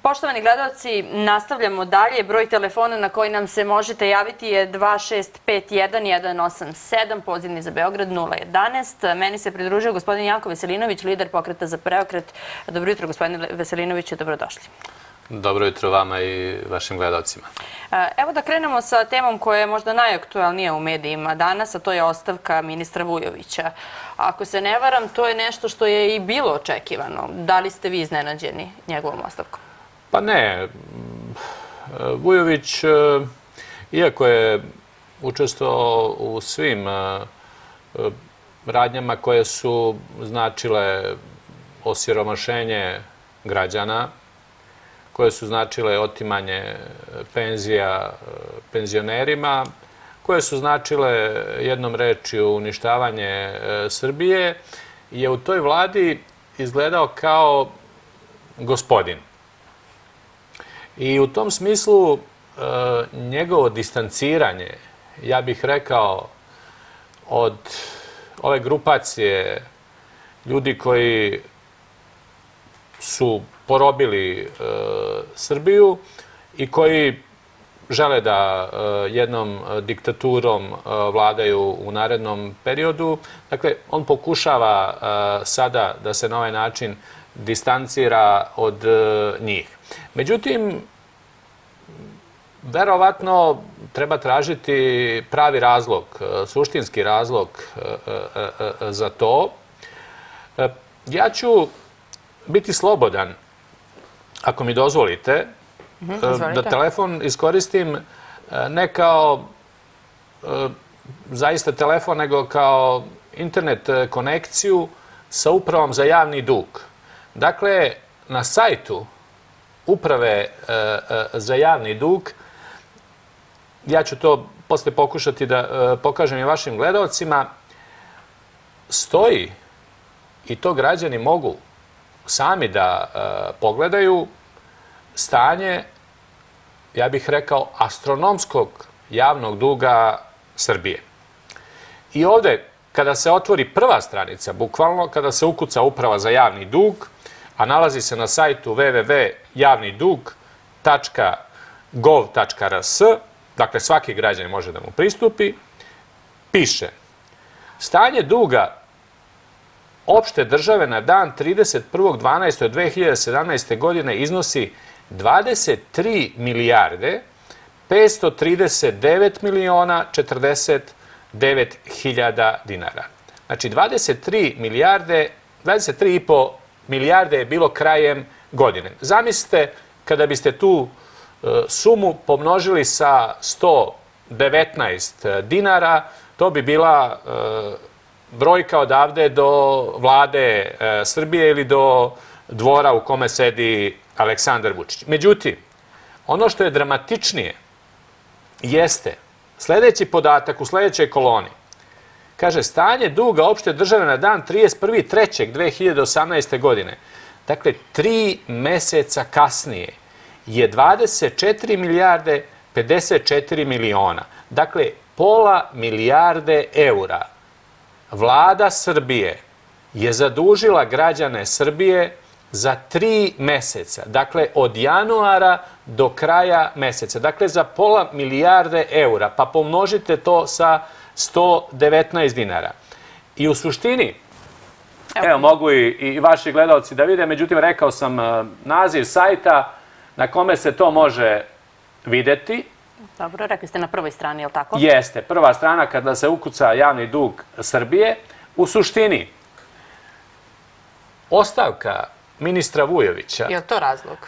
Poštovani gledalci, nastavljamo dalje. Broj telefona na koji nam se možete javiti je 2651 pozivni za Beograd 011. Meni se pridružio gospodin Janko Veselinović, lider Pokreta za preokret. Dobro jutro, gospodine Veselinoviću, dobrodošli. Dobro jutro vama i vašim gledalcima. Evo da krenemo sa temom koja je možda najaktualnija u medijima danas, a to je ostavka ministra Vujovića. Ako se ne varam, to je nešto što je i bilo očekivano. Da li ste vi iznenađeni njegovom ostavkom? Pa ne. Vujović, iako je učestvovao u svim radnjama koje su značile osiromašenje građana, koje su značile otimanje penzija penzionerima, koje su značile jednom rečju uništavanje Srbije, je u toj vladi izgledao kao gospodin. I u tom smislu njegovo distanciranje, ja bih rekao, od ove grupacije ljudi koji su porobili Srbiju i koji žele da jednom diktaturom vladaju u narednom periodu. Dakle, on pokušava sada da se na ovaj način distancira od njih. Međutim, verovatno treba tražiti pravi razlog, suštinski razlog za to. Ja ću biti slobodan, ako mi dozvolite, da telefon iskoristim ne kao zaista telefon, nego kao internet konekciju sa Upravom za javni dug. Dakle, na sajtu Uprave za javni dug, ja ću to posle pokušati da pokažem i vašim gledalcima, stoji, i to građani mogu sami da pogledaju, stanje, ja bih rekao, astronomskog javnog duga Srbije. I ovde, kada se otvori prva stranica, bukvalno, kada se ukuca Uprava za javni dug, a nalazi se na sajtu www.javnidug.gov.rs, dakle svaki građanin može da mu pristupi, piše: stanje duga opšte države na dan 31.12.2017. godine iznosi 23 milijarde 539 miliona 49 hiljada dinara. Znači 23,5 milijarde je bilo krajem godine. Zamislite kada biste tu sumu pomnožili sa 119 dinara, to bi bila brojka odavde do vlade Srbije ili do dvora u kome sedi Aleksandar Vučić. Međutim, ono što je dramatičnije jeste sledeći podatak u sledećoj koloni. Kaže, stanje duga opšte države na dan 31.3.2018. godine. Dakle, 3 meseca kasnije je 24 milijarde 54 miliona. Dakle, pola milijarde eura. Vlada Srbije je zadužila građane Srbije za 3 meseca. Dakle, od januara do kraja meseca. Dakle, za pola milijarde eura. Pa pomnožite to sa 119 dinara. I u suštini, evo mogu i vaši gledalci da vide, međutim rekao sam naziv sajta na kome se to može videti. Dobro, rekli ste na prvoj strani, je li tako? Jeste, prva strana kada se ukuca javni dug Srbije. U suštini, ostavka ministra Vujovića je li to razlog?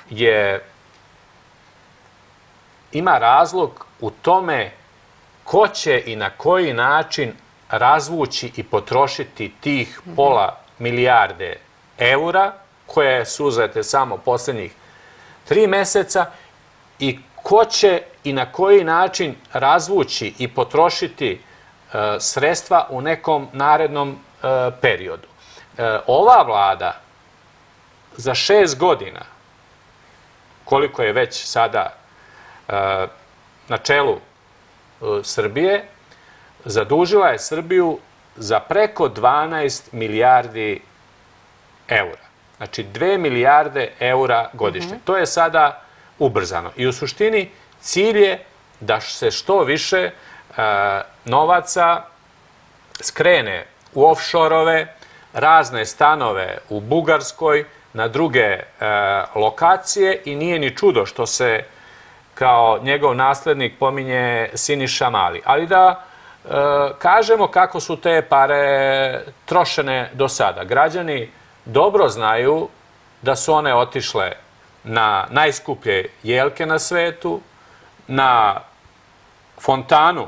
Ima razlog u tome ko će i na koji način razvući i potrošiti tih pola milijarde eura koje su uzete samo poslednjih 3 meseca i ko će i na koji način razvući i potrošiti sredstva u nekom narednom periodu. Ova vlada za 6 godina, koliko je već sada na čelu Srbije, zadužila je Srbiju za preko 12 milijardi eura. Znači 2 milijarde eura godišnje. To je sada ubrzano. I u suštini cilj je da se što više novaca skrene u offshore-ove, razne stanove u Bugarskoj, na druge lokacije i nije ni čudo što se kao njegov naslednik pominje Siniša Mali. Ali da kažemo kako su te pare trošene do sada. Građani dobro znaju da su one otišle na najskuplje jelke na svetu, na fontanu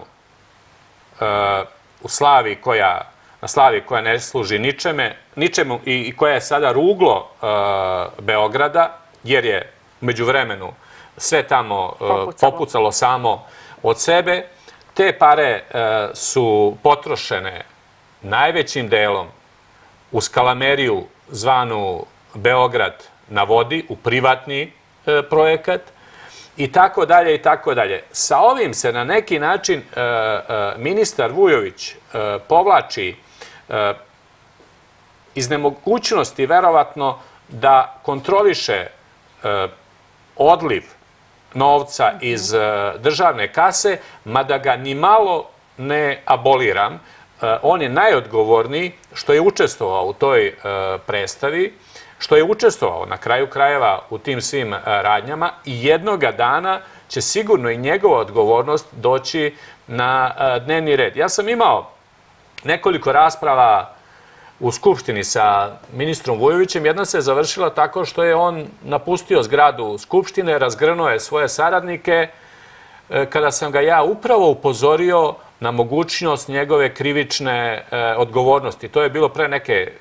u Slaviji koja ne služi ničemu i koja je sada ruglo Beograda, jer je u međuvremenu sve tamo popucalo samo od sebe. Te pare su potrošene najvećim delom u skalameriju zvanu Beograd na vodi, u privatni projekat i tako dalje i tako dalje. Sa ovim se na neki način ministar Vujović povlači iz nemogućnosti verovatno da kontroliše odliv novca iz državne kase, mada ga ni malo ne aboliram. On je najodgovorniji što je učestvovao u toj predstavi, što je učestvovao na kraju krajeva u tim svim radnjama i jednoga dana će sigurno i njegova odgovornost doći na dnevni red. Ja sam imao nekoliko rasprava u Skupštini sa ministrom Vujovićem. Jedna se završila tako što je on napustio zgradu Skupštine, razgrnuo je svoje saradnike, kada sam ga ja upravo upozorio na mogućnost njegove krivične odgovornosti. To je bilo pre neke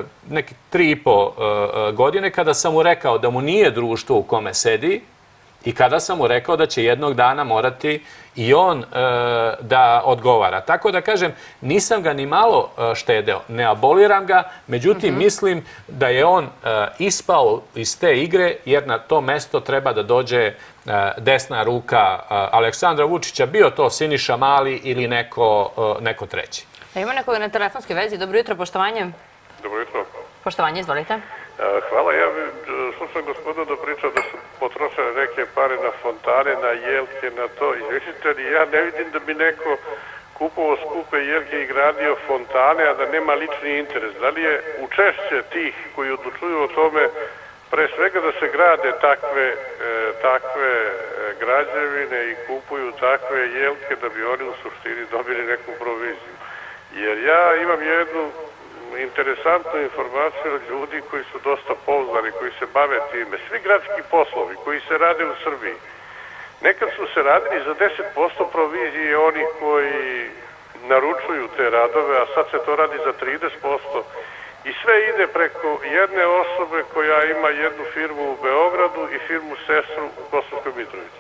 3,5 godine kada sam mu rekao da mu nije društvo u kome sedi i kada sam mu rekao da će jednog dana morati i on da odgovara. Tako da kažem, nisam ga ni malo štedeo, ne aboliram ga, međutim mislim da je on ispao iz te igre jer na to mesto treba da dođe desna ruka Aleksandra Vučića, bio to Siniša Mali ili neko treći. Ima nekoga na telefonskoj vezi. Dobro jutro, poštovanje. Dobro jutro. Poštovanje, izvolite. Hvala. Ja slušam gospodinu da priča da su potrošene neke pare na fontane, na jelke, na to. Izvešite li, ja ne vidim da bi neko kupovao skupe jelke i gradio fontane, a da nema lični interes. Da li je učešće tih koji odlučuju o tome pre svega da se grade takve građevine i kupuju takve jelke da bi oni u suštini dobili neku proviziju? Jer ja imam jednu interesantnu informaciju od ljudi koji su dosta pouzdani, koji se bave time. Svi gradski poslovi koji se rade u Srbiji, nekad su se radili za 10% provizije oni koji naručuju te radove, a sad se to radi za 30%. I sve ide preko jedne osobe koja ima jednu firmu u Beogradu i firmu sestru u Kosovskoj Mitrovici.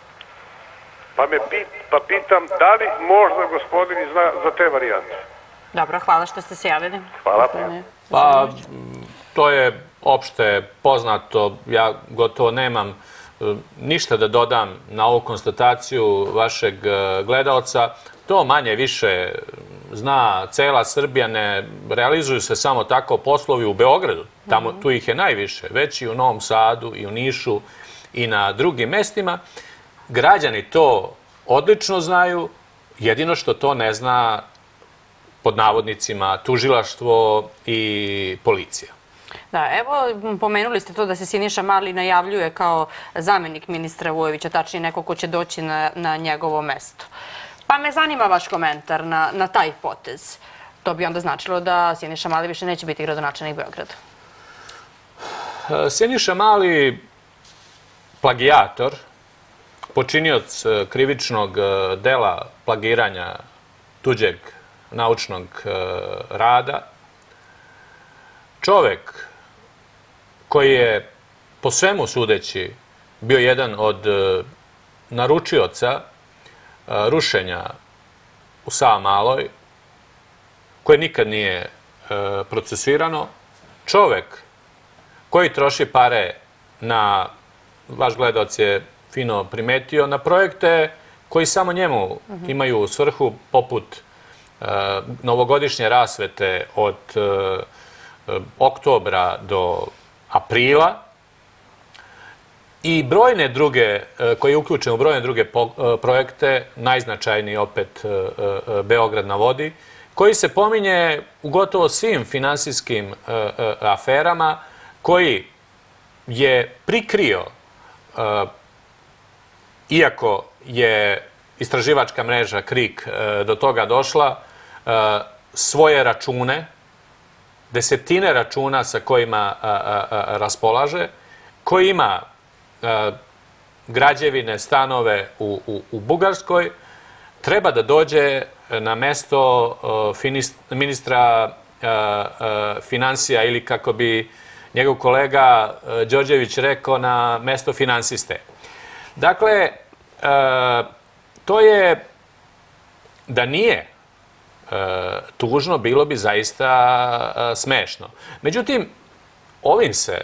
Pa pitam, da li možda gospodin zna za te varijante? Dobro, hvala što ste se javili. Hvala. Pa, to je opšte poznato. Ja gotovo nemam ništa da dodam na ovu konstataciju vašeg gledaoca. To manje više zna cela Srbija, ne realizuju se samo tako poslovi u Beogradu. Tu ih je najviše, već i u Novom Sadu i u Nišu i na drugim mestima. Građani to odlično znaju, jedino što to ne zna pod navodnicima tužilaštvo i policija. Da, evo, pomenuli ste to da se Siniša Mali najavljuje kao zamenik ministra Vujovića, tačnije neko ko će doći na njegovo mesto. Pa me zanima vaš komentar na taj potez. To bi onda značilo da Siniša Mali više neće biti gradonačelnik Beograda. Siniša Mali, plagijator, počinioc krivičnog dela plagiranja tuđeg naučnog rada, čovek koji je po svemu sudeći bio jedan od naručioca rušenja u Savamaloj, koje nikad nije procesuirano, čovek koji troši pare na, vaš gledaoc je fino primetio, na projekte koji samo njemu imaju svrhu, poput novogodišnje rasvete od oktobra do aprila i brojne druge, koji je uključen u brojne druge projekte, najznačajniji opet Beograd na vodi, koji se pominje u gotovo svim finansijskim aferama, koji je prikrio, iako je istraživačka mreža KRIK do toga došla, svoje račune, desetine računa sa kojima raspolaže, koji ima građevine, stanove u Bugarskoj, treba da dođe na mesto ministra finansija ili, kako bi njegov kolega Đorđević rekao, na mesto finansiste. Dakle, to je, da nije tužno, bilo zaista smešno. Međutim, ovim se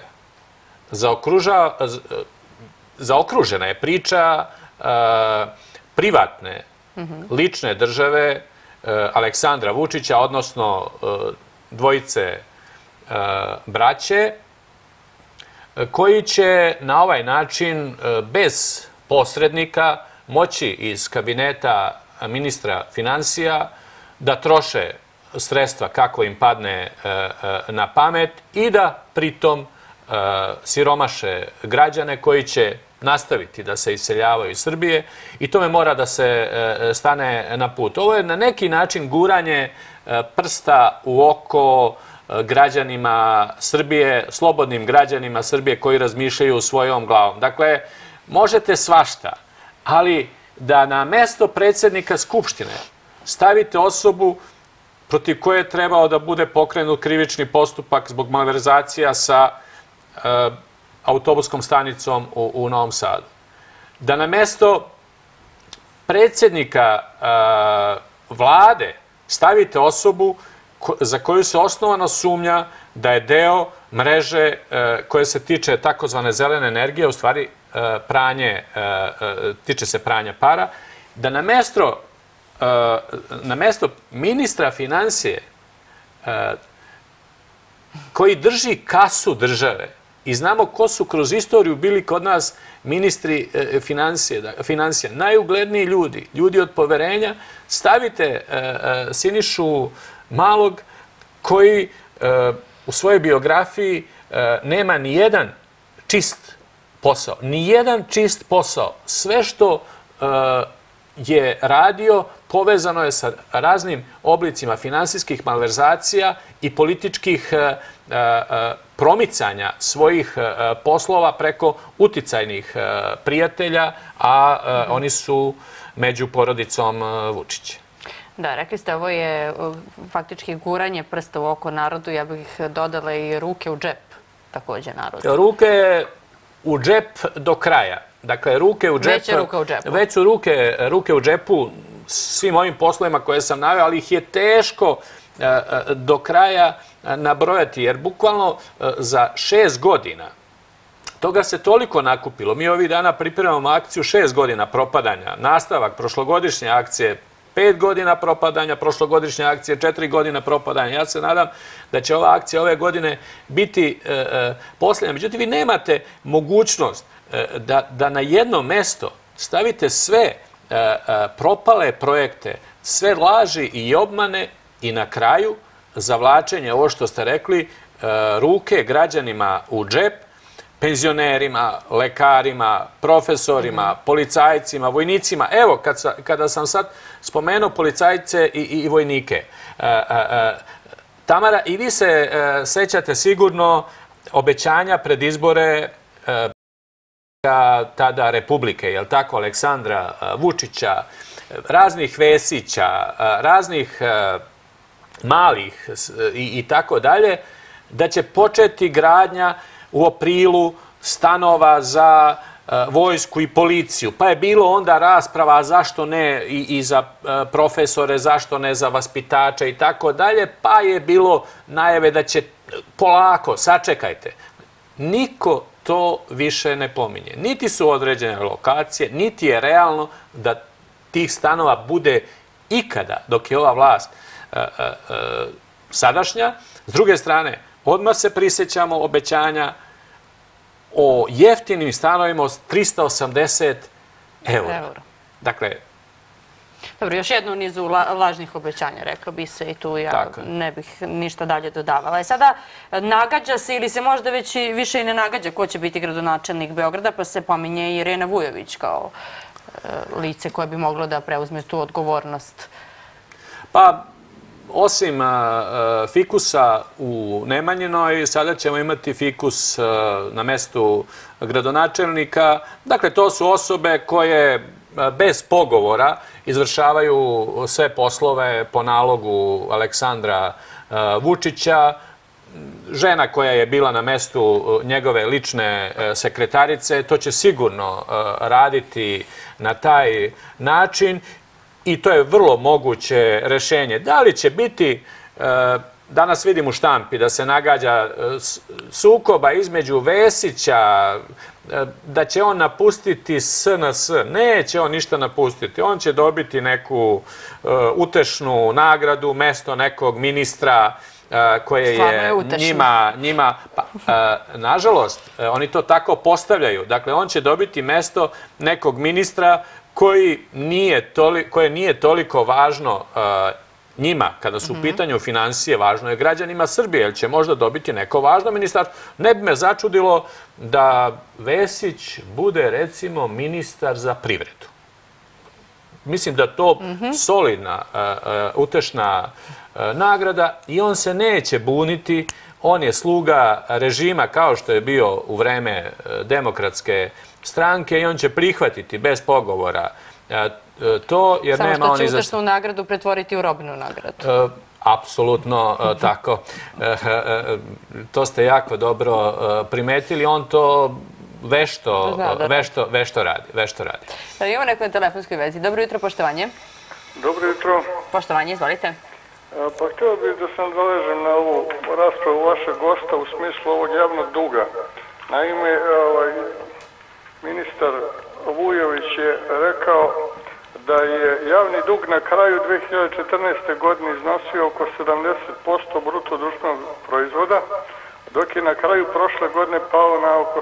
zaokružena je priča privatne, lične države Aleksandra Vučića, odnosno dvojice braće, koji će na ovaj način, bez posrednika, moći iz kabineta ministra finansija da troše sredstva kako im padne na pamet i da pritom siromaše građane koji će nastaviti da se iseljavaju iz Srbije i tome mora da se stane na put. Ovo je na neki način guranje prsta u oko građanima Srbije, slobodnim građanima Srbije koji razmišljaju svojom glavom. Dakle, možete svašta, ali da na mesto predsjednika Skupštine stavite osobu protiv koje je trebao da bude pokrenut krivični postupak zbog malverzacija sa autobuskom stanicom u Novom Sadu. Da na mesto predsjednika vlade stavite osobu za koju se osnovano sumnja da je deo mreže koje se tiče takozvane zelene energije, u stvari tiče se pranja para, da na mesto ministra finansije koji drži kasu države, i znamo ko su kroz istoriju bili kod nas ministri finansija, najugledniji ljudi, ljudi od poverenja, stavite Sinišu Malog koji u svojoj biografiji nema ni jedan čist posao. Ni jedan čist posao. Sve što je radio povezano je sa raznim oblicima finansijskih malverzacija i političkih promicanja svojih poslova preko uticajnih prijatelja, a oni su među porodicom Vučića. Da, rekli ste, ovo je faktički guranje prsta u oko narodu. Ja bih dodala i ruke u džep također narodu. Ruke u džep do kraja. Dakle, ruke u džep. Već je ruka u džepu. Već su ruke u džepu svim ovim poslovima koje sam naveo, ali ih je teško do kraja nabrojati, jer bukvalno za 6 godina toga se toliko nakupilo. Mi ovih dana pripremamo akciju 6 godina propadanja, nastavak prošlogodišnje akcije 5 godina propadanja, prošlogodišnje akcije 4 godina propadanja. Ja se nadam da će ova akcija ove godine biti posljednja. Međutim, vi nemate mogućnost da na jedno mesto stavite sve propale projekte, sve laži i obmane i na kraju zavlačenje, ovo što ste rekli, ruke građanima u džep, penzionerima, lekarima, profesorima, policajcima, vojnicima. Evo, kada sam sad spomenuo policajce i vojnike, Tamara, i vi se sećate sigurno obećanja pred izbore tada Republike, je li tako, Aleksandra Vučića, raznih Vesića, raznih malih i tako dalje, da će početi gradnja u aprilu stanova za vojsku i policiju. Pa je bilo onda rasprava zašto ne i za profesore, zašto ne za vaspitače i tako dalje, pa je bilo najave da će polako, sačekajte. Niko to više ne pominje. Niti su određene lokacije, niti je realno da tih stanova bude ikada dok je ova vlast sadašnja. S druge strane, odmah se prisjećamo obećanja o jeftinim stanovima od 380 eura. Dakle, dobro, još jednu nizu lažnih obećanja, rekao bi se, i tu ja ne bih ništa dalje dodavala. Sada nagađa se, ili se možda već više i ne nagađa ko će biti gradonačelnik Beograda, pa se pominje i Irena Vujović kao lice koje bi moglo da preuzme tu odgovornost. Pa, osim fikusa u Nemanjinoj, sada ćemo imati fikus na mestu gradonačelnika. Dakle, to su osobe koje bez pogovora izvršavaju sve poslove po nalogu Aleksandra Vučića. Žena koja je bila na mestu njegove lične sekretarice, to će sigurno raditi na taj način i to je vrlo moguće rešenje. Da li će biti, danas vidim u štampi da se nagađa sukoba između Vesića, da će on napustiti SNS. Neće on ništa napustiti. On će dobiti neku utešnu nagradu, mesto nekog ministra koje je njima... Nažalost, oni to tako postavljaju. Dakle, on će dobiti mesto nekog ministra koje nije toliko važno njima, kada su u pitanju finansije, važno je građanima Srbije, jer će možda dobiti neko važno ministarstvo. Ne bi me začudilo da Vesić bude, recimo, ministar za privredu. Mislim da to solidna, utešna nagrada i on se neće buniti. On je sluga režima kao što je bio u vreme Demokratske stranke i on će prihvatiti bez pogovora to, jer nema... Samo što će utešnu nagradu pretvoriti u robnu nagradu. Apsolutno tako. To ste jako dobro primetili. On to vešto radi. Imamo neko na telefonskoj vezi. Dobro jutro, poštovanje. Dobro jutro. Poštovanje, izvolite. Pa htio bih da se nadovežem na ovu raspravu vašeg gosta u smislu ovog javnog duga. Naime, ministar Vujović je rekao da je javni dug na kraju 2014. godine iznosio oko 70% bruto društvenog proizvoda, dok je na kraju prošle godine pao na oko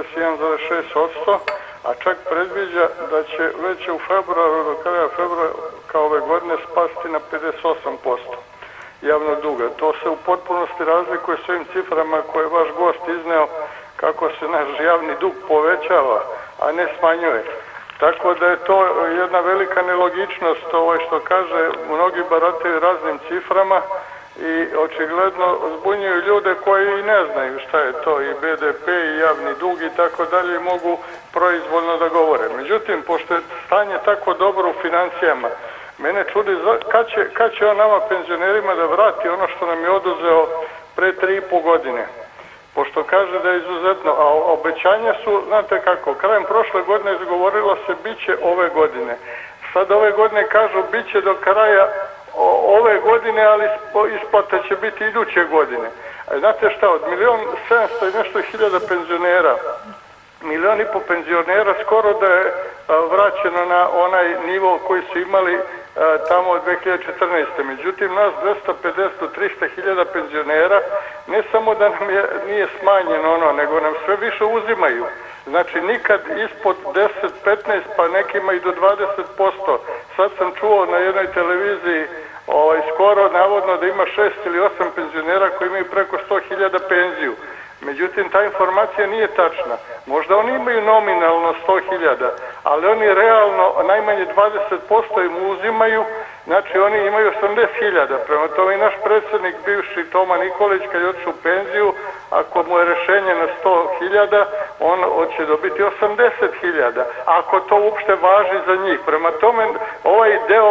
61,6%, a čak predviđa da će već u februaru, do kraja februara kao ove godine spasti na 58% javnog duga. To se u potpunosti razlikuje s ovim ciframa koje je vaš gost izneo, kako se naš javni dug povećava, a ne smanjuje. Tako da je to jedna velika nelogičnost, što kaže, mnogi barataju raznim ciframa i očigledno zbunjuju ljude koji i ne znaju šta je to i BDP i javni dug i tako dalje i mogu proizvoljno da govore. Međutim, pošto je stanje tako dobro u financijama, mene čudi kad će on nama penzionerima da vrati ono što nam je oduzeo pre 3,5 godine. Pošto kaže da je izuzetno, a obećanja su, znate kako, krajem prošle godine izgovorilo se bit će ove godine. Sad ove godine kažu bit će do kraja ove godine, ali isplata će biti iduće godine. Znate šta, od 1.700.000 i nešto hiljada penzionera, 1,5 miliona penzionera skoro da je vraćeno na onaj nivo koji su imali tamo od 2014. Međutim, nas 250-300 hiljada penzionera ne samo da nam nije smanjeno ono, nego nam sve više uzimaju. Znači, nikad ispod 10-15, pa nekima i do 20%. Sad sam čuo na jednoj televiziji skoro navodno da ima 6 ili 8 penzionera koji imaju preko 100.000 penziju. Međutim, ta informacija nije tačna. Možda oni imaju nominalno 100.000, ali oni realno najmanje 20% im uzimaju, znači oni imaju 80.000. Prema tome i naš predsjednik, bivši Toma Nikolić, kad je otišao u penziju, ako mu je rešenje na 100.000, on će dobiti 80.000, ako to uopšte važi za njih. Prema tome, ovaj deo,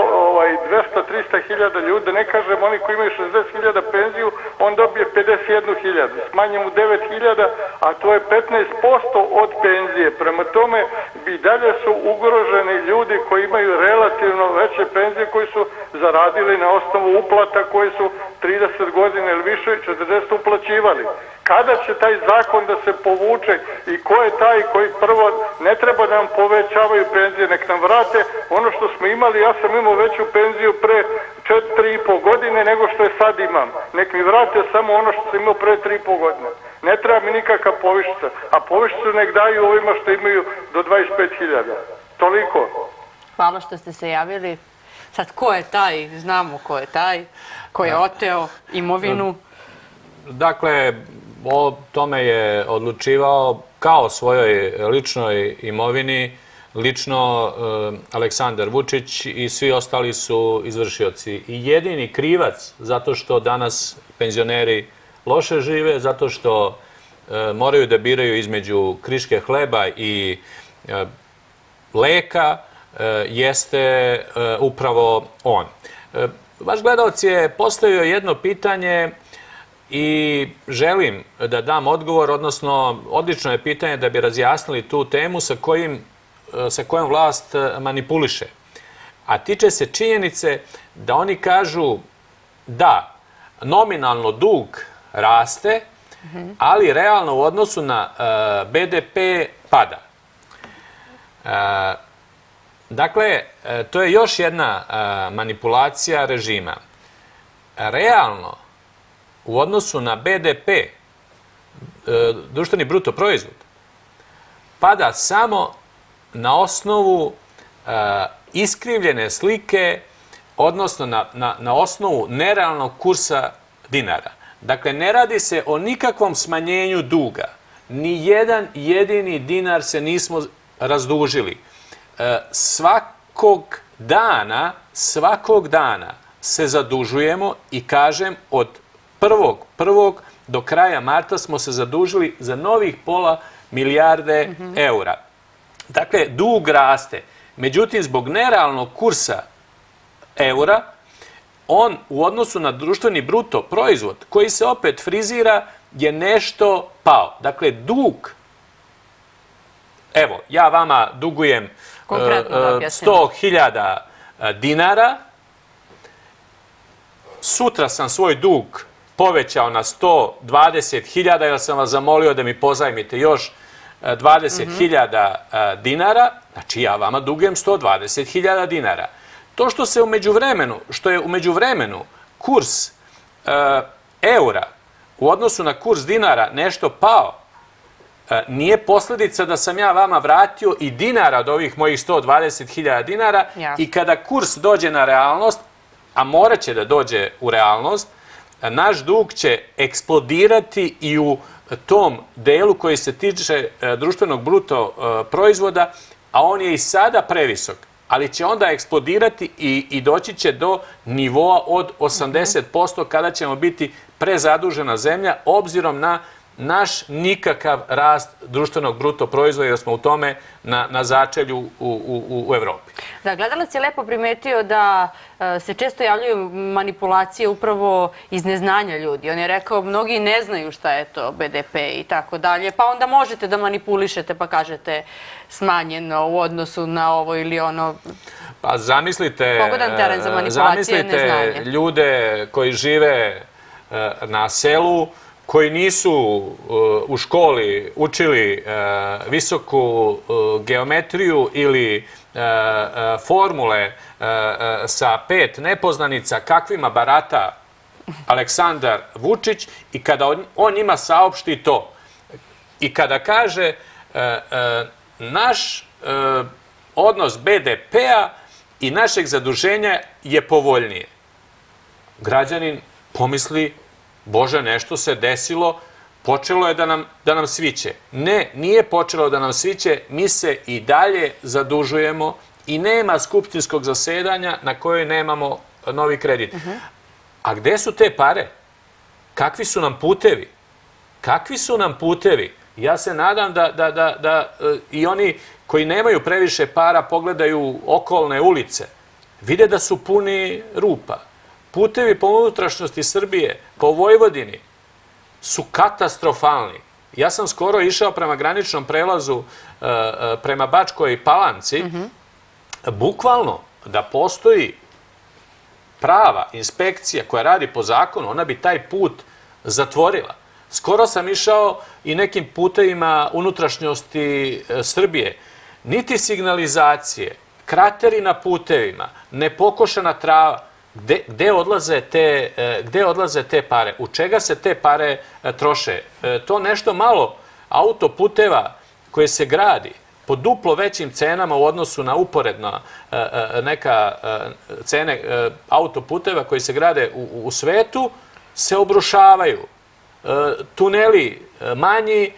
200-300.000 ljudi, ne kažem oni koji imaju 60.000 penziju, on dobije 51.000, smanje mu 9.000, a to je 15% od penzije. Prema tome, i dalje su ugroženi ljudi koji imaju relativno veće penzije, koji su zaradili na osnovu uplata koji su 30 godina ili više 40 uplaćivali. Kada će taj zakon da se povuče i ko je taj koji prvo ne treba da nam povećavaju penzije, nek nam vrate ono što smo imali. Ja sam imao veću penziju pre 4,5 godine nego što je sad imam. Nek mi vrate samo ono što sam imao pre 3,5 godine. Ne treba mi nikakva povišica, a povišicu nek daju ovima što imaju do 25.000. Toliko. Hvala što ste se javili. Sad, ko je taj? Znamo ko je taj. Ko je oteo imovinu? Dakle, o tome je odlučivao kao svojoj ličnoj imovini, lično Aleksandar Vučić i svi ostali su izvršioci. I jedini krivac zato što danas penzioneri loše žive, zato što moraju da biraju između kriške hleba i leka, jeste upravo on. Vaš gledalac je postavio jedno pitanje i želim da dam odgovor, odnosno odlično je pitanje da bi razjasnili tu temu sa kojom vlast manipuliše. A tiče se činjenice da oni kažu da nominalno dug raste, ali realno u odnosu na BDP pada. Dakle, to je još jedna manipulacija režima. Realno, u odnosu na BDP, društveni bruto proizvod, pada samo na osnovu iskrivljene slike, odnosno na osnovu nerealnog kursa dinara. Dakle, ne radi se o nikakvom smanjenju duga. Ni jedan jedini dinar se nismo razdužili. Svakog dana se zadužujemo i kažem od 1.1. do kraja marta smo se zadužili za novih pola milijarde eura. Dakle, dug raste. Međutim, zbog nerealnog kursa eura, on u odnosu na društveni bruto proizvod, koji se opet frizira, je nešto pao. Dakle, dug, evo, ja vama dugujem 100.000 dinara, sutra sam svoj dug povećao na 120.000, jer sam vas zamolio da mi pozajmite još 20.000 dinara, znači ja vama dugujem 120.000 dinara. To što je u međuvremenu kurs eura u odnosu na kurs dinara nešto pao, nije posljedica da sam ja vama vratio i dinara od ovih mojih 120.000 dinara i kada kurs dođe na realnost, a morat će da dođe u realnost, naš dug će eksplodirati i u tom delu koji se tiče društvenog bruto proizvoda, a on je i sada previsok, ali će onda eksplodirati i doći će do nivoa od 80% kada ćemo biti prezadužena zemlja, obzirom na naš nikakav rast društvenog bruto proizvoda, jer smo u tome na začelju u Evropi. Da, gledalac je lepo primetio da se često javljaju manipulacije upravo iz neznanja ljudi. On je rekao, mnogi ne znaju šta je to BDP i tako dalje, pa onda možete da manipulišete pa kažete smanjeno u odnosu na ovo ili ono. Pa zamislite ljude koji žive na selu, koji nisu u školi učili visoku geometriju ili formule sa 5 nepoznanica kakvima barata Aleksandar Vučić i kada on njima saopšti to i kada kaže naš odnos BDP-a i našeg zaduženja je povoljnije. Građanin pomisli, Bože, nešto se desilo, počelo je da nam sviće. Ne, nije počelo da nam sviće, mi se i dalje zadužujemo i nema skupštinskog zasedanja na kojoj nemamo novi kredit. A gde su te pare? Kakvi su nam putevi? Kakvi su nam putevi? Ja se nadam da i oni koji nemaju previše para pogledaju okolne ulice, vide da su puni rupa. Putevi po unutrašnjosti Srbije, po Vojvodini, su katastrofalni. Ja sam skoro išao prema graničnom prelazu prema Bačkoj Palanci. Bukvalno da postoji prava inspekcija koja radi po zakonu, ona bi taj put zatvorila. Skoro sam išao i nekim putevima unutrašnjosti Srbije. Niti signalizacije, krateri na putevima, nepokošena trava. Gde odlaze te pare? U čega se te pare troše? To nešto malo autoputeva koje se gradi po duplo većim cenama u odnosu na uporedno neka cene autoputeva koji se grade u svetu se obrušavaju. Tuneli manji,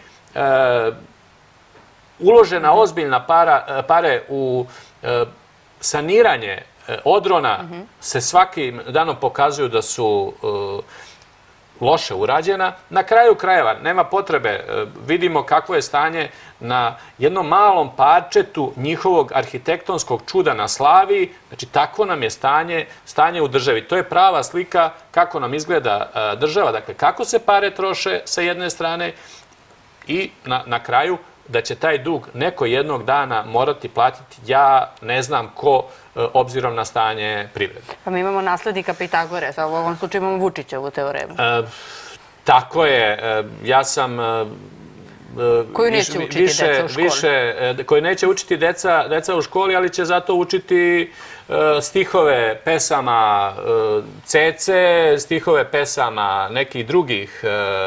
uložena ozbiljna pare u saniranje odrona se svakim danom pokazuju da su loše urađena. Na kraju krajeva, nema potrebe, vidimo kakvo je stanje na jednom malom parčetu njihovog arhitektonskog čuda na Slaviji. Znači, takvo nam je stanje u državi. To je prava slika kako nam izgleda država. Dakle, kako se pare troše sa jedne strane i na kraju da će taj dug neko jednog dana morati platiti, ja ne znam ko, obzirom na stanje privrede. Pa mi imamo naslednika Pitagoresa, u ovom slučaju imamo Vučićevu teoremu. Tako je. Ja sam... Koju neće učiti deca u školi. Koju neće učiti deca u školi, ali će zato učiti stihove pesama Cece, stihove pesama nekih drugih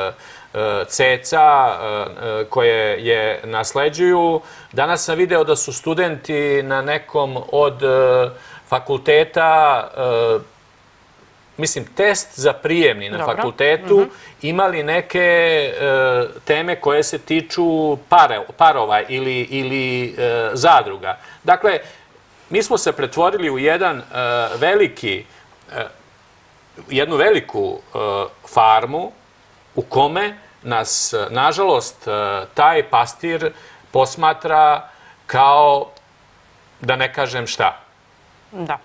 ceca koje je nasleđuju. Danas sam video da su studenti na nekom od fakulteta, mislim, test za prijemni na fakultetu, imali neke teme koje se tiču parova ili zadruga. Dakle, mi smo se pretvorili u jednu veliku farmu u kome nas, nažalost, taj pastir posmatra kao, da ne kažem šta. Da.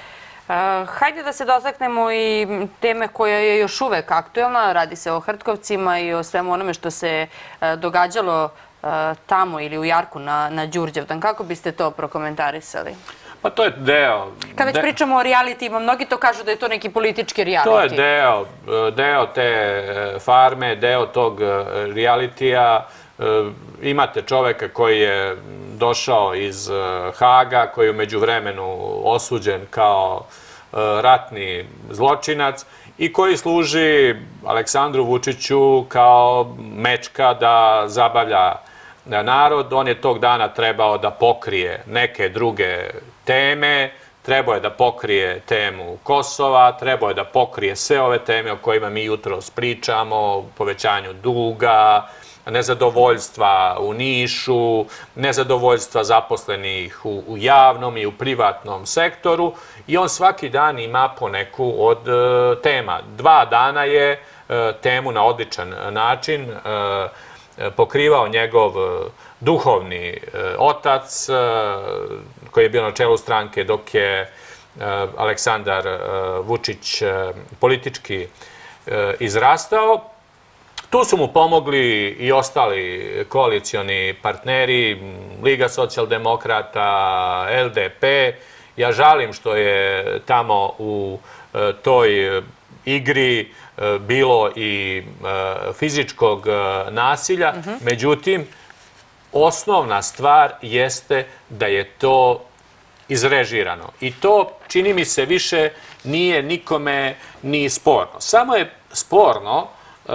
Hajde da se dotaknemo i teme koja je još uvek aktuelna. Radi se o Hrtkovcima i o svemu onome što se događalo tamo ili u Jarku na Đurđevdan. Kako biste to prokomentarisali? Pa to je deo... Kad već pričamo o realitijima, mnogi to kažu da je to neki politički reality. To je deo te farme, deo tog realitija. Imate čoveka koji je došao iz Haga, koji je u međuvremenu osuđen kao ratni zločinac i koji služi Aleksandru Vučiću kao mečka da zabavlja narod. On je tog dana trebao da pokrije neke druge teme, trebao je da pokrije temu Kosova, trebao je da pokrije sve ove teme o kojima mi jutros pričamo, povećanju duga, nezadovoljstva u Nišu, nezadovoljstva zaposlenih u javnom i u privatnom sektoru i on svaki dan ima po neku od tema. 2 dana je temu na odličan način pokrivao njegov duhovni otac koji je bio na čelu stranke dok je Aleksandar Vučić politički izrastao. Tu su mu pomogli i ostali koalicioni partneri, Liga socijaldemokrata, LDP. Ja žalim što je tamo u toj igri bilo i fizičkog nasilja. Međutim, osnovna stvar jeste da je to izrežirano. I to, čini mi se, više nije nikome ni sporno. Samo je sporno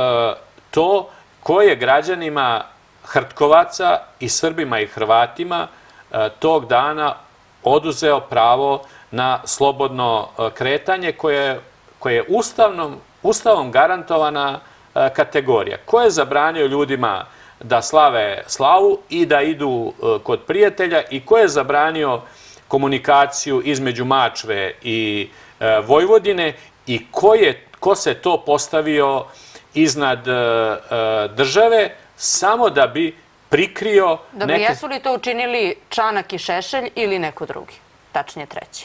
to ko je građanima Hrtkovaca i Srbima i Hrvatima tog dana oduzeo pravo na slobodno kretanje koje je Ustavom garantovana kategorija. Ko je zabranio ljudima da slave slavu i da idu kod prijatelja i ko je zabranio komunikaciju između Mačve i Vojvodine i ko se to postavio iznad države samo da bi prikrio... Dobro, jesu li to učinili Čanak i Šešelj ili neko drugi? Tačnije treći.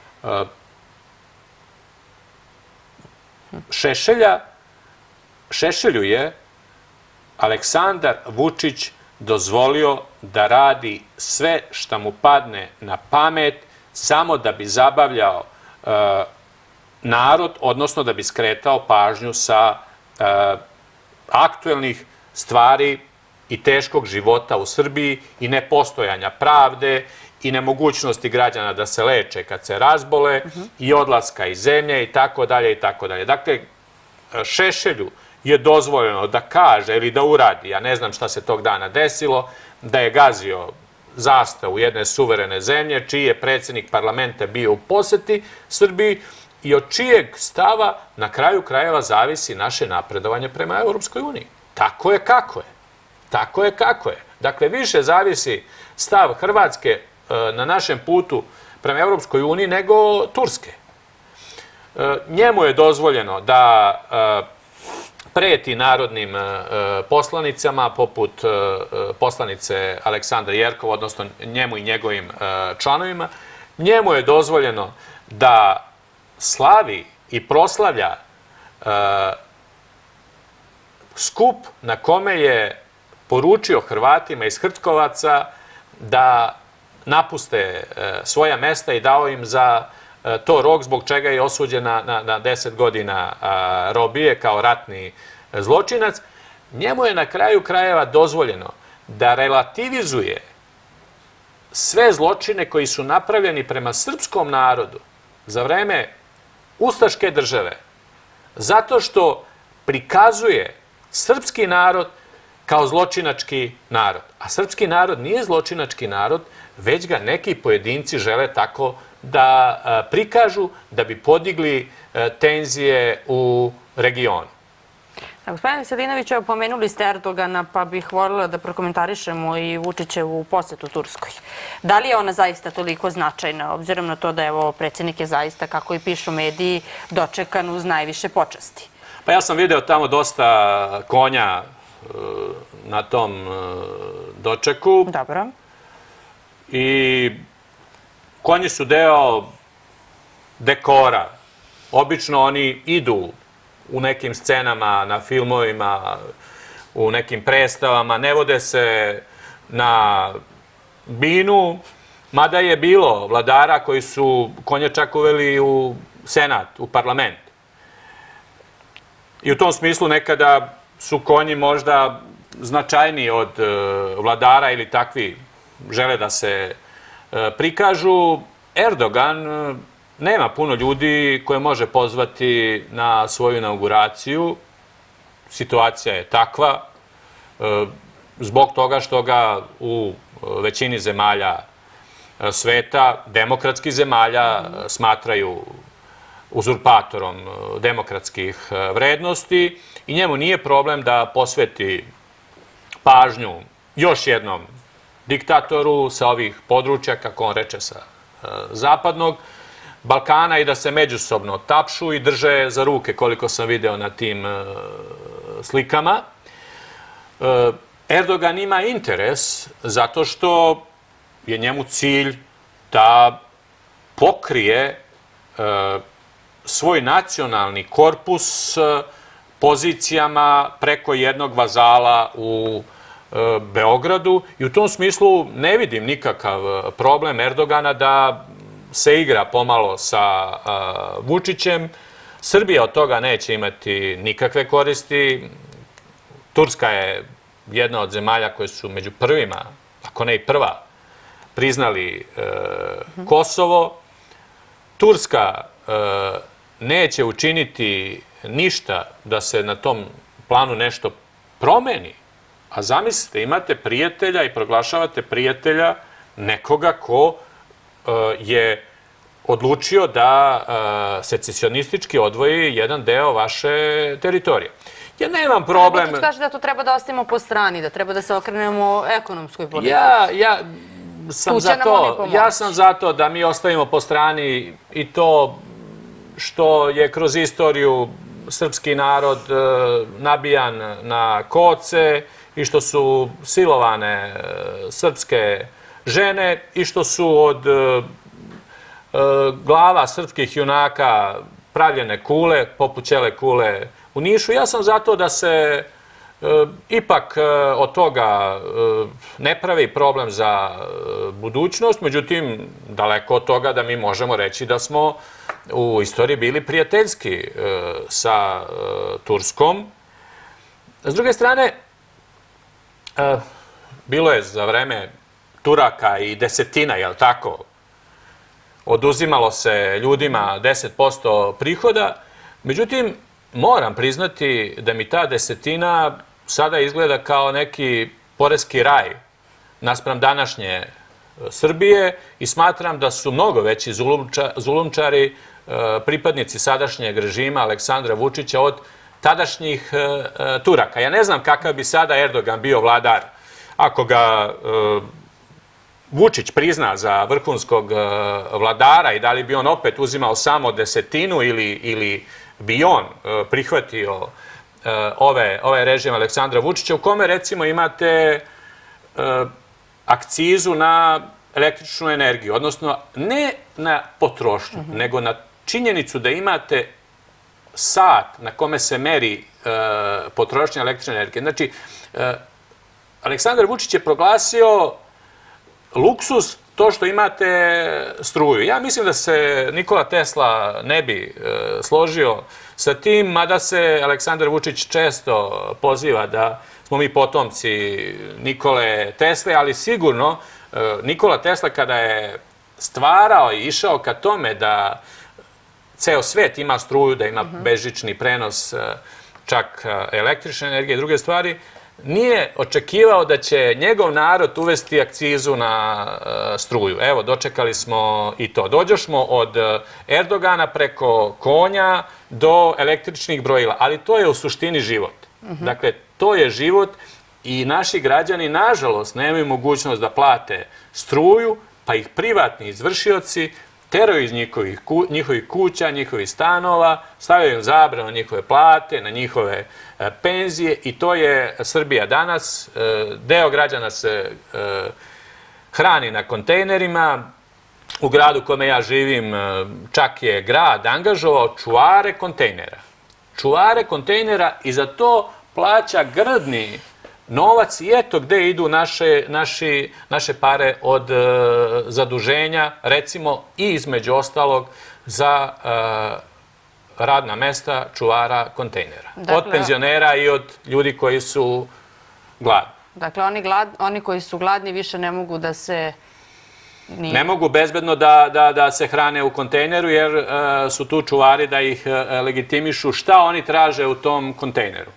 Šešelju je Aleksandar Vučić dozvolio da radi sve šta mu padne na pamet samo da bi zabavljao narod, odnosno da bi skretao pažnju sa aktuelnih stvari i teškog života u Srbiji i nepostojanja pravde i nemogućnosti građana da se leče kad se razbole i odlaska iz zemlje i tako dalje i tako dalje. Dakle, Šešelju je dozvoljeno da kaže ili da uradi, ja ne znam šta se tog dana desilo, da je gazio zastavu jedne suverene zemlje, čiji je predsjednik parlamenta bio u poseti Srbiji i od čijeg stava na kraju krajeva zavisi naše napredovanje prema Europskoj uniji. Tako je kako je. Tako je kako je. Dakle, više zavisi stav Hrvatske na našem putu prema Europskoj uniji nego Turske. Njemu je dozvoljeno da preti narodnim poslanicama poput poslanice Aleksandre Jerkov, odnosno njemu i njegovim članovima. Njemu je dozvoljeno da slavi i proslavlja skup na kome je poručio Hrvatima iz Hrtkovaca da napuste svoja mesta i dao im za to rok zbog čega je osuđen na 10 godina robije kao ratni zločinac. Njemu je na kraju krajeva dozvoljeno da relativizuje sve zločine koji su napravljeni prema srpskom narodu za vreme ustaške države, zato što prikazuje srpski narod kao zločinački narod. A srpski narod nije zločinački narod, već ga neki pojedinci žele tako da prikažu da bi podigli tenzije u regionu. Gospodine Veselinović, pomenuli ste Erdogana, pa bih voljela da prokomentarišemo i Vučićevu posetu Turskoj. Da li je ona zaista toliko značajna, obzirom na to da je predsjednik je zaista, kako i pišu mediji, dočekan uz najviše počasti? Pa ja sam video tamo dosta konja na tom dočeku. Dobro. I konji su deo dekora. Obično oni idu u nekim scenama, na filmovima, u nekim predstavama, ne vode se na binu, mada je bilo vladara koji su konje čak uveli u senat, u parlament. I u tom smislu nekada su konji možda značajniji od vladara ili takvi žele da se prikažu. Erdogan nema puno ljudi koje može pozvati na svoju inauguraciju. Situacija je takva zbog toga što ga u većini zemalja sveta, demokratskih zemalja, smatraju uzurpatorom demokratskih vrednosti i njemu nije problem da posveti pažnju još jednom diktatoru sa ovih područja, kako on reče, sa zapadnog Balkana i da se međusobno tapšu i drže za ruke, koliko sam video na tim slikama. Erdogan ima interes zato što je njemu cilj da pokrije svoj nacionalni korpus pozicijama preko jednog vazala u Beogradu i u tom smislu ne vidim nikakav problem Erdogana da se igra pomalo sa Vučićem. Srbija od toga neće imati nikakve koristi. Turska je jedna od zemalja koje su među prvima, ako ne i prva, priznali Kosovo. Turska neće učiniti ništa da se na tom planu nešto promeni. A zamislite, imate prijatelja i proglašavate prijatelja nekoga ko je odlučio da secesionistički odvoji jedan deo vaše teritorije. Ja nemam problem... Vučić kaže da to treba da ostavimo po strani, da treba da se okrenemo ekonomskoj politici. Ja sam za to da mi ostavimo po strani i to što je kroz istoriju srpski narod nabijan na koce i što su silovane srpske žene i što su od glava srpskih junaka pravljene kule, poput ćele kule u Nišu. Ja sam za to da se ipak od toga ne pravi problem za budućnost, međutim, daleko od toga da mi možemo reći da smo u istoriji bili prijateljski sa Turskom. S druge strane, bilo je za vreme Turaka i desetina, jel tako? Oduzimalo se ljudima 10% prihoda. Međutim, moram priznati da mi ta desetina sada izgleda kao neki poreski raj naspram današnje Srbije i smatram da su mnogo veći zulumčari pripadnici sadašnjeg režima Aleksandra Vučića od tadašnjih Turaka. Ja ne znam kakav bi sada Erdogan bio vladar ako ga Vučić prizna za vrhunskog vladara i da li bi on opet uzimao samo desetinu ili bi on prihvatio ovaj režim Aleksandra Vučića u kome recimo imate akcizu na električnu energiju, odnosno ne na potrošnju, nego na činjenicu da imate sat na kome se meri potrošnja električne energije. Znači, Aleksandar Vučić je proglasio luksuz to što imate struju. Ja mislim da se Nikola Tesla ne bi složio sa tim, mada se Aleksandar Vučić često poziva da smo mi potomci Nikole Tesle, ali sigurno Nikola Tesla kada je stvarao i išao ka tome da ceo svet ima struju, da ima bežični prenos čak električne energije i druge stvari, nije očekivao da će njegov narod uvesti akcizu na struju. Evo, dočekali smo i to. Dođošmo od Erdogana preko konja do električnih brojila, ali to je u suštini život. Dakle, to je život i naši građani, nažalost, nemaju mogućnost da plate struju, pa ih privatni izvršioci teraju iz njihovih kuća, njihovih stanova, stavljaju im zabranu na njihove plate, na njihove penzije i to je Srbija danas. Deo građana se hrani na kontejnerima. U gradu u kome ja živim čak je grad angažovao čuvare kontejnera. Čuvare kontejnera i za to plaća grdni novac i eto gde idu naše pare od zaduženja, recimo i između ostalog za radna mesta čuvara kontejnera. Od penzionera i od ljudi koji su gladni. Dakle, oni koji su gladni više ne mogu da se... Ne mogu bezbedno da se hrane u kontejneru jer su tu čuvari da ih legitimišu šta oni traže u tom kontejneru.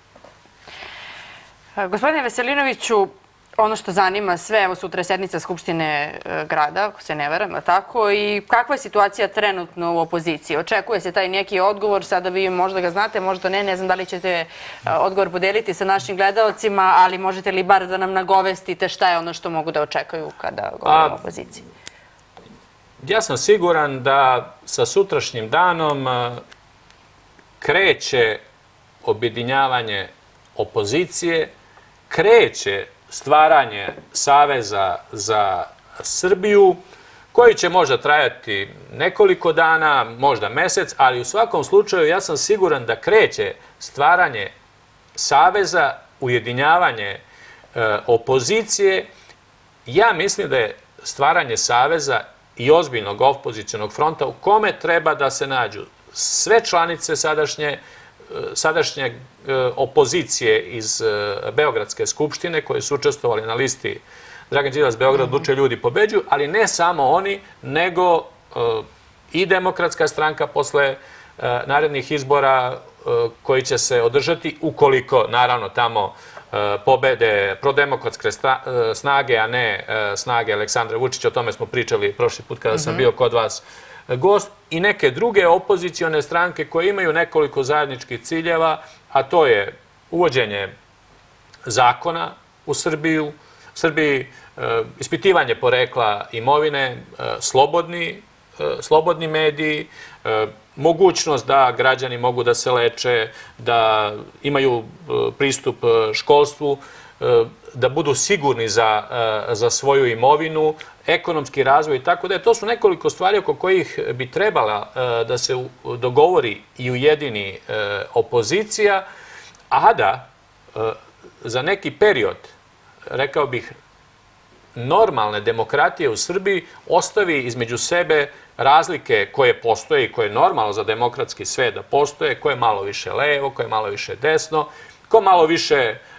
Gospodine Veselinoviću, ono što zanima sve, evo sutra je sednica Skupštine grada, ako se ne varam, tako, i kakva je situacija trenutno u opoziciji? Očekuje se taj neki odgovor, sada vi možda ga znate, možda ne znam da li ćete odgovor podeliti sa našim gledalcima, ali možete li bar da nam nagovestite šta je ono što mogu da očekuju kada govorimo o opoziciji? Ja sam siguran da sa sutrašnjim danom kreće objedinjavanje opozicije, kreće stvaranje Saveza za Srbiju, koji će možda trajati nekoliko dana, možda mesec, ali u svakom slučaju ja sam siguran da kreće stvaranje saveza, ujedinjavanje opozicije. Ja mislim da je stvaranje saveza i ozbiljnog opozicionog fronta u kome treba da se nađu sve članice sadašnje opozicije iz Beogradske skupštine koje su učestvovali na listi Dragan Đilas, Beograd odlučuje, ljudi pobeđuju, ali ne samo oni, nego i Demokratska stranka posle narednih izbora koji će se održati ukoliko, naravno, tamo pobede prodemokratske snage, a ne snage Aleksandra Vučića. O tome smo pričali prošli put kada sam bio kod vas gost, i neke druge opozicione stranke koje imaju nekoliko zajedničkih ciljeva, a to je uvođenje zakona u Srbiji, ispitivanje porekla imovine, slobodni mediji, mogućnost da građani mogu da se leče, da imaju pristup školstvu, da budu sigurni za svoju imovinu, ekonomski razvoj i tako da. To su nekoliko stvari oko kojih bi trebala da se dogovori i ujedini opozicija, a da za neki period, rekao bih, normalne demokratije u Srbiji ostavi između sebe razlike koje postoje i koje je normalno za demokratski svet da postoje, koje je malo više levo, koje je malo više desno, ko malo više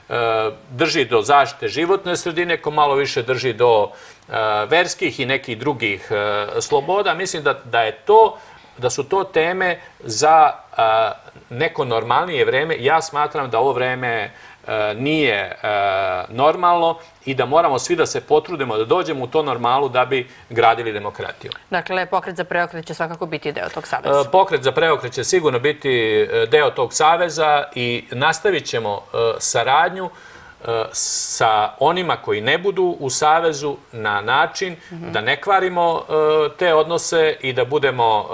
drži do zaštite životne sredine, ko malo više drži do verskih i nekih drugih sloboda. Mislim da su to teme za neko normalnije vreme. Ja smatram da ovo vreme nije normalno i da moramo svi da se potrudimo da dođemo u to normalu da bi gradili demokratiju. Dakle, Pokret za preokret će svakako biti deo tog saveza. Pokret za preokret će sigurno biti deo tog saveza i nastavit ćemo saradnju sa onima koji ne budu u savezu na način da ne kvarimo te odnose i da budemo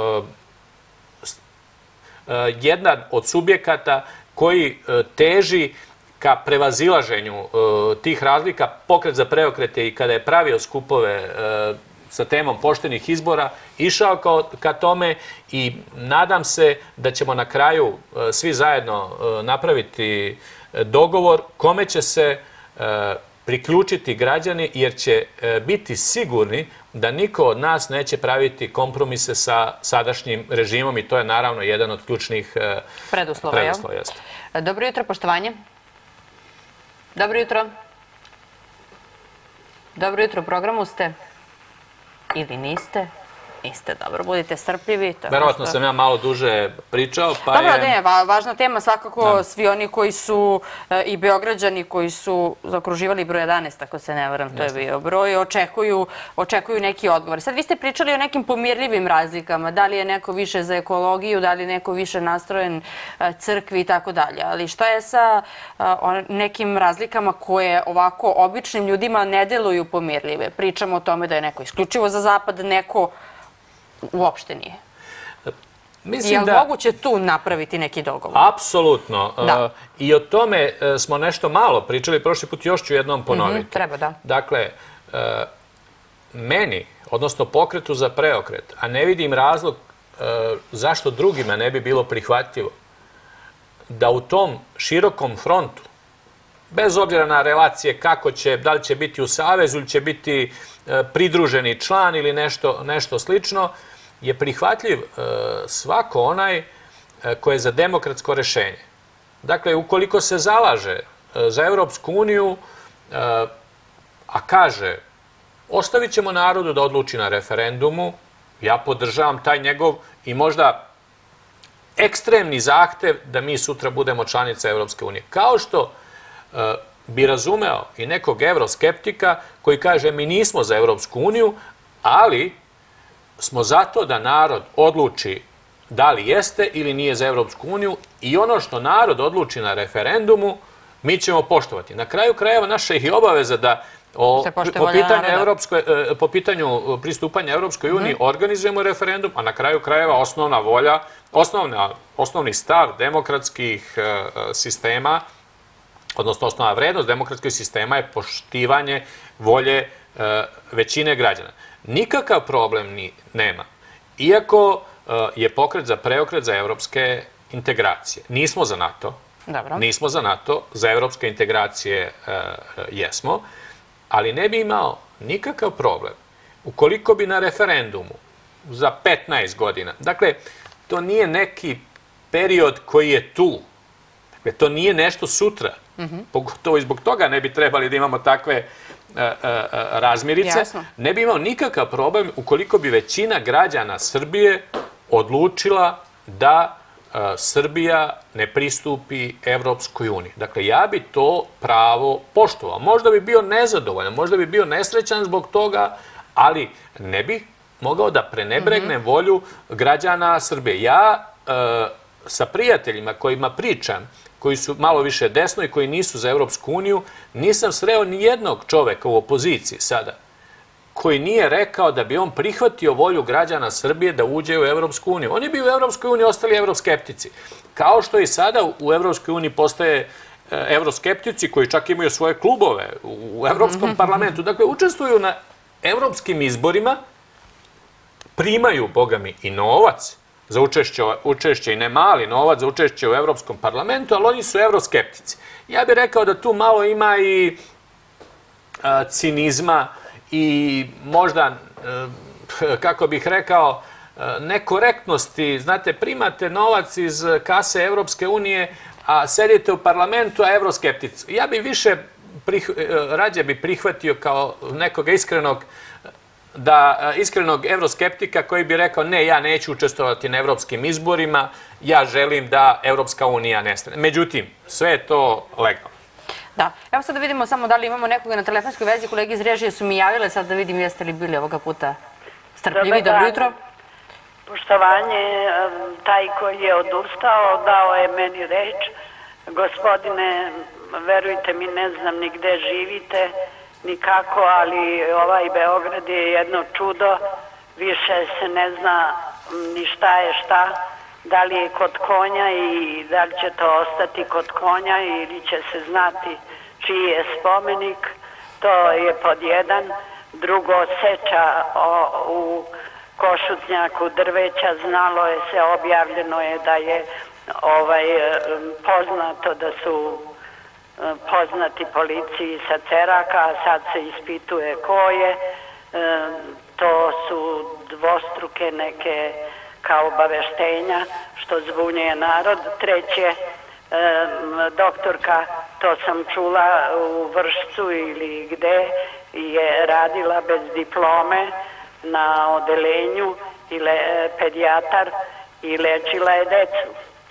jedan od subjekata koji teži ka prevazilaženju tih razlika. Pokret za preokret je i kada je pravio skupove sa temom poštenih izbora išao ka tome i nadam se da ćemo na kraju svi zajedno napraviti dogovor kome će se priključiti građani, jer će biti sigurni da niko od nas neće praviti kompromise sa sadašnjim režimom i to je naravno jedan od ključnih preduslova. Dobro jutro, poštovanje. Dobro jutro. Dobro jutro, u programu ste ili niste? Niste, dobro, budite strpljivi. Verovatno sam ja malo duže pričao, pa je... Dobro, ne, važna tema, svakako svi oni koji su i Beograđani koji su zaokruživali broj 11, ako se ne varam, to je bio broj, očekuju neki odgovor. Sad vi ste pričali o nekim pomirljivim razlikama, da li je neko više za ekologiju, da li je neko više nastrojen crkvi i tako dalje, ali šta je sa nekim razlikama koje ovako običnim ljudima ne deluju pomirljive? Pričamo o tome da je neko isključivo za zapad, neko uopšte nije. Je li moguće tu napraviti neki dogovor? Apsolutno. I o tome smo nešto malo pričali, prošli put još ću jednom ponoviti. Treba, da. Dakle, meni, odnosno Pokretu za preokret, a ne vidim razlog zašto drugima ne bi bilo prihvatljivo da u tom širokom frontu, bez obzira na relacije kako će, da li će biti u savezu ili će biti pridruženi član ili nešto slično, je prihvatljiv svako onaj koji je za demokratsko rešenje. Dakle, ukoliko se zalaže za Evropsku uniju, a kaže ostavit ćemo narodu da odluči na referendumu, ja podržavam taj njegov i možda ekstremni zahtev da mi sutra budemo članica Evropske unije. Kao što bi razumeo i nekog evroskeptika koji kaže mi nismo za Evropsku uniju, ali smo zato da narod odluči da li jeste ili nije za Evropsku uniju i ono što narod odluči na referendumu mi ćemo poštovati. Na kraju krajeva naša je i obaveza da po pitanju pristupanja Evropskoj uniji organizujemo referendum, a na kraju krajeva osnovna volja, osnovni stav demokratskih sistema, odnosno osnovna vrednost demokratskog sistema je poštivanje volje većine građana. Nikakav problem nema. Iako je Pokret za preokret za evropske integracije. Nismo za NATO. Nismo za NATO, za evropske integracije jesmo, ali ne bi imao nikakav problem ukoliko bi na referendumu za 15 godina, dakle, to nije neki period koji je tu, dakle, to nije nešto sutra, pogotovo i zbog toga ne bi trebali da imamo takve razmirice, ne bi imao nikakav problem ukoliko bi većina građana Srbije odlučila da Srbija ne pristupi Evropskoj uniji. Dakle, ja bi to pravo poštovao. Možda bi bio nezadovoljan, možda bi bio nesrećan zbog toga, ali ne bih mogao da prenebregnem volju građana Srbije. Ja sa prijateljima kojima pričam, koji su malo više desno i koji nisu za Evropsku uniju, nisam sreo ni jednog čoveka u opoziciji sada koji nije rekao da bi on prihvatio volju građana Srbije da uđe u Evropsku uniju. Oni bi u Evropskoj uniji ostali evroskeptici. Kao što i sada u Evropskoj uniji postoje evroskeptici koji čak imaju svoje klubove u Evropskom parlamentu. Dakle, učestvuju na evropskim izborima, primaju, boga mi, i novac za učešće i ne mali novac za učešće u Evropskom parlamentu, ali oni su evroskeptici. Ja bih rekao da tu malo ima i cinizma i možda, kako bih rekao, nekorektnosti. Znate, primate novac iz kase Evropske unije, a sedite u parlamentu, a evroskeptici. Ja bi više, rađe bi prihvatio kao nekog iskrenog evroskeptika koji bi rekao ne, ja neću učestvovati na evropskim izborima, ja želim da Evropska unija nestane. Međutim, sve je to legalno. Da. Evo sad da vidimo samo da li imamo nekoga na telefonskoj vezi. Kolege iz režije su mi javile, sad da vidim jeste li bili ovoga puta strpljivi. Dobro jutro. Poštovanje, taj koji je odustao, dao je meni reč. Gospodine, verujte mi, ne znam ni gde živite, nikako, ali ovaj Beograd je jedno čudo. Više se ne zna ni šta je šta. Da li je kod konja i da li će to ostati kod konja ili će se znati čiji je spomenik. To je pod jedan. Drugo, seča u Košutnjaku drveća, znalo je se, objavljeno je da je poznato da su poznati policiji sa Ceraka, a sad se ispituje ko je. To su dvostruke neke kao obaveštenja što zbunjuje narod. Treće, doktorka, to sam čula u Vršcu ili gde, je radila bez diplome na odelenju, pedijatar, i lečila je decu.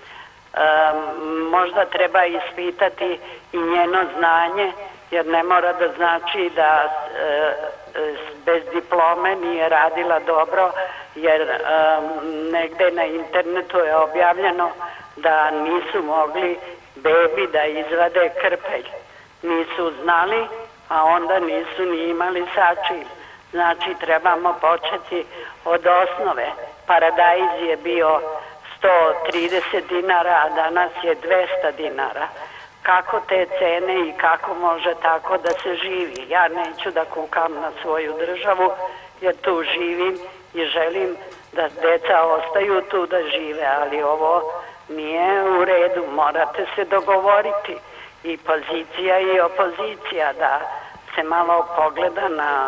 Možda treba ispitati i njeno znanje, jer ne mora da znači da bez diplome nije radila dobro, jer negde na internetu je objavljeno da nisu mogli bebi da izvade krpelj. Nisu znali, a onda nisu ni imali sačin. Znači, trebamo početi od osnove. Paradajz je bio 130 dinara, a danas je 200 dinara. Kako te cene i kako može tako da se živi? Ja neću da kukam na svoju državu, jer tu živim i želim da deca ostaju tu da žive, ali ovo nije u redu. Morate se dogovoriti, i pozicija i opozicija, da se malo pogleda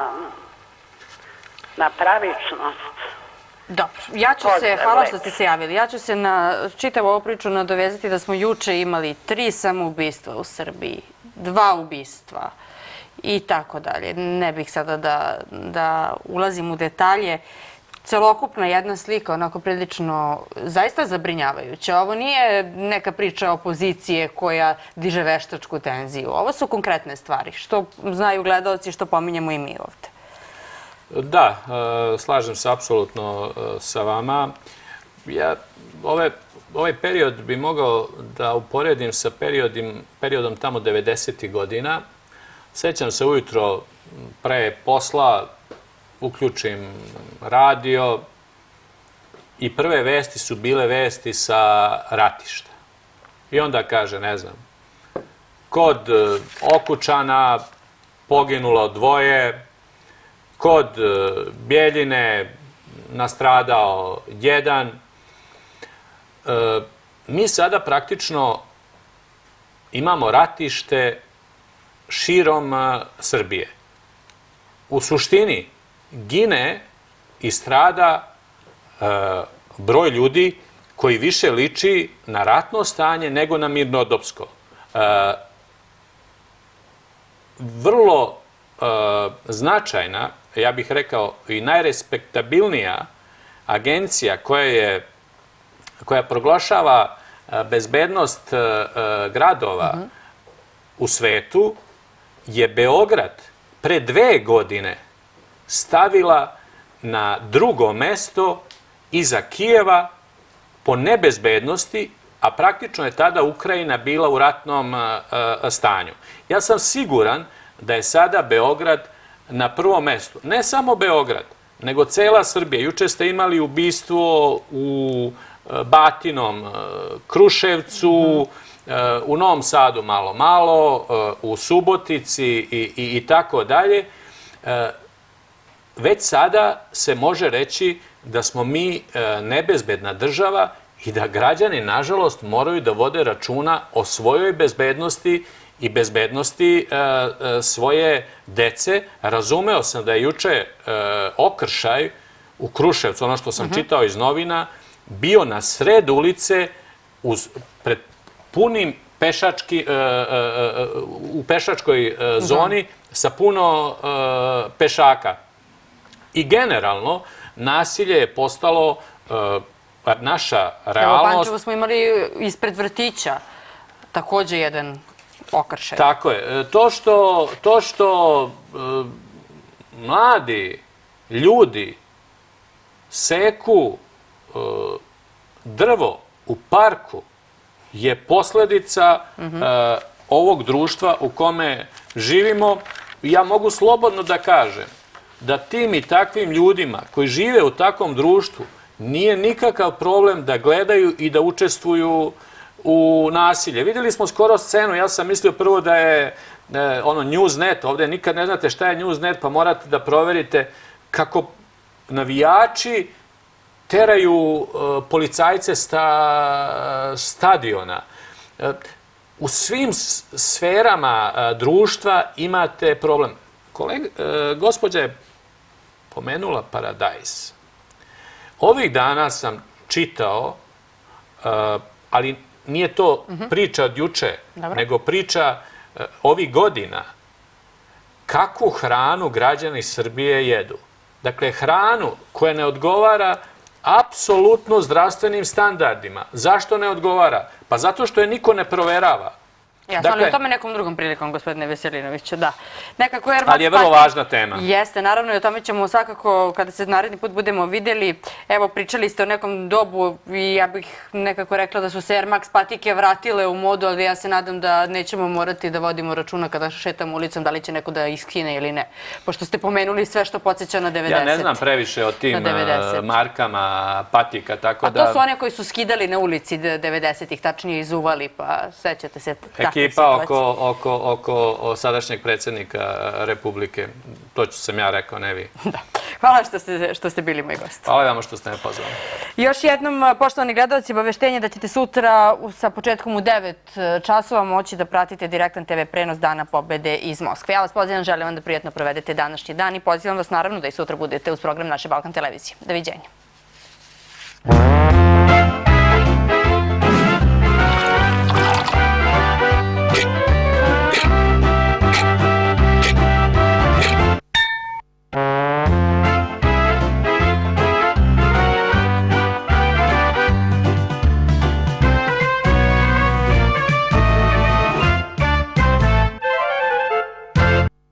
na pravičnost. Dobro, ja ću se, hvala što ste se javili, ja ću se na čitavu ovu priču nadovezati da smo juče imali 3 samoubistva u Srbiji, 2 ubistva i tako dalje. Ne bih sada da ulazim u detalje. Celokupna jedna slika, onako prilično, zaista zabrinjavajuća. Ovo nije neka priča opozicije koja diže veštačku tenziju. Ovo su konkretne stvari, što znaju gledaoci, što pominjemo i mi ovde. Da, slažem se apsolutno sa vama. Ja ovaj period bi mogao da uporedim sa periodom tamo 90. godina. Sećam se ujutro pre posla, uključim radio i prve vesti su bile vesti sa ratišta. I onda kaže, ne znam, kod Okučana poginulo 2, kod Bjeljine nastradao 1. Mi sada praktično imamo ratište širom Srbije. U suštini gine i strada broj ljudi koji više liči na ratno stanje nego na mirnodopsko. Vrlo značajna, ja bih rekao i najrespektabilnija agencija koja proglašava bezbednost gradova u svetu je Beograd pre 2 godine stavila na 2. mesto iza Kijeva po nebezbednosti, a praktično je tada Ukrajina bila u ratnom stanju. Ja sam siguran da je sada Beograd na 1. mestu. Ne samo Beograd, nego cela Srbija. Juče ste imali ubistvo u Batinom, Kruševcu, u Novom Sadu malo, u Subotici i tako dalje. Već sada se može reći da smo mi nebezbedna država i da građani, nažalost, moraju da vode računa o svojoj bezbednosti i bezbednosti svoje dece. Razumeo sam da je juče okršaj u Kruševcu, ono što sam čitao iz novina, bio na sred ulice pred punim u pešačkoj zoni sa puno pešaka. I generalno, nasilje je postalo naša realnost. Evo, Pančevo smo imali ispred vrtića, takođe jedan okršaj. Tako je. To što mladi ljudi seku drvo u parku je posledica ovog društva u kome živimo. Ja mogu slobodno da kažem da tim i takvim ljudima koji žive u takvom društvu nije nikakav problem da gledaju i da učestvuju u nasilje. Vidjeli smo skoro scenu, ja sam mislio prvo da je Newsnet, ovdje nikad ne znate šta je Newsnet, pa morate da proverite kako navijači teraju policajce sa stadiona. U svim sferama društva imate problem. Gospođa je pomenula paradajz. Ovih dana sam čitao, ali nije to priča od juče, nego priča ovih godina, kakvu hranu građani Srbije jedu. Dakle, hranu koja ne odgovara apsolutno zdravstvenim standardima. Zašto ne odgovara? Pa zato što je niko ne proverava. Jasno, ali o tome nekom drugom prilikom, gospodine Veselinoviću, da. Ali je vrlo važna tema. Jeste, naravno, i o tome ćemo svakako, kada se naredni put budemo vidjeli, evo, pričali ste o nekom dobu i ja bih nekako rekla da su se Air Max patike vratile u modu, ali ja se nadam da nećemo morati da vodimo računa kada šetamo ulicom, da li će neko da iskine ili ne. Pošto ste pomenuli sve što podsjeća na 90. Ja ne znam previše o tim markama patika, tako da... A to su one koji su skidali na ulici 90-ih, tačnije izuvali, pa sećate se... Ekipa oko sadašnjeg predsjednika Republike. To sam ja rekao, ne vi. Hvala što ste bili moj gost. Hvala vam što ste me pozvali. Još jednom, poštovani gledalci, obaveštenje da ćete sutra sa početkom u 9 časova moći da pratite direktan TV prenos Dana pobede iz Moskve. Ja vas pozivam, želim vam da prijatno provedete današnji dan i pozivam vas naravno da i sutra budete uz program naše Balkan televizije. Doviđenja.